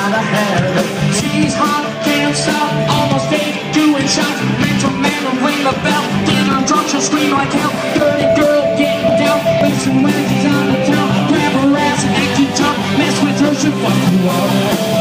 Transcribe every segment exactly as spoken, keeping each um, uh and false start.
gotta have it. She's hot, damn soft, almost fake, doing shots. Mental man will ring the bell, then I'm drunk, she'll scream like hell. Dirty girl, getting down, listen when she's out of town. Grab her ass and keep tough, mess with her, she'll fuck you up.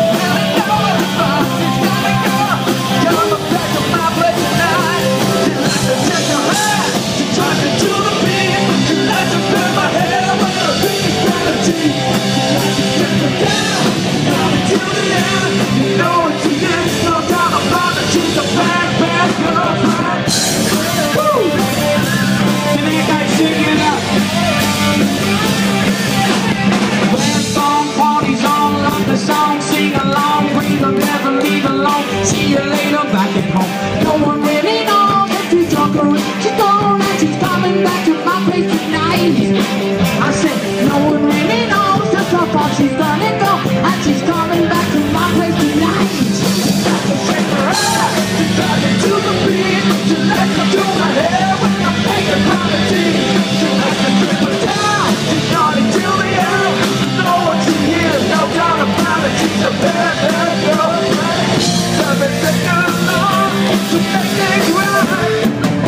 See you later back at home. No one really knows if she's drunk or if she's gone, and she's coming back to my place tonight. I said, no one really knows just how far she's gonna go, and she's coming back to my place tonight. She got to shake her ass, she got me to the beat. She likes to do my hair when I'm making my tea. She likes to trip her down, she's naughty till the end. You know what she hears, no doubt about it. She's a bad, bad girl. Everything alone to make things right.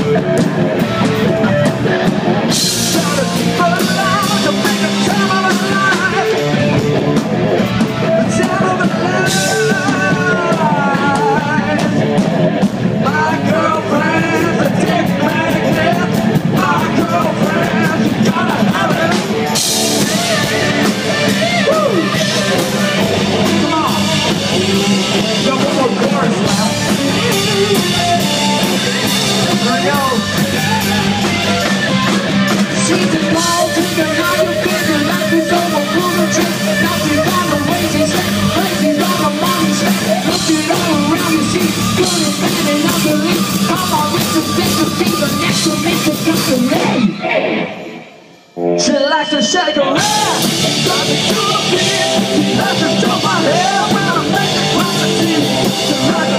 Gotta keep alive to make a time of a life. A time of a life. My girlfriend's a dick magnet. My girlfriend, you gotta have it. Woo! Come on. Yo, one more chorus now. Here we go. She's a ball digger, now you think her life is over, pull the trick. Now she's on the way, she's set, crazy on the money step. Looking all around and she's good and bad and ugly. Come on, with the best of things, the next one makes her company. She likes to shake her ass, got me to the beat. She likes to do my hair when I'm making quality. She likes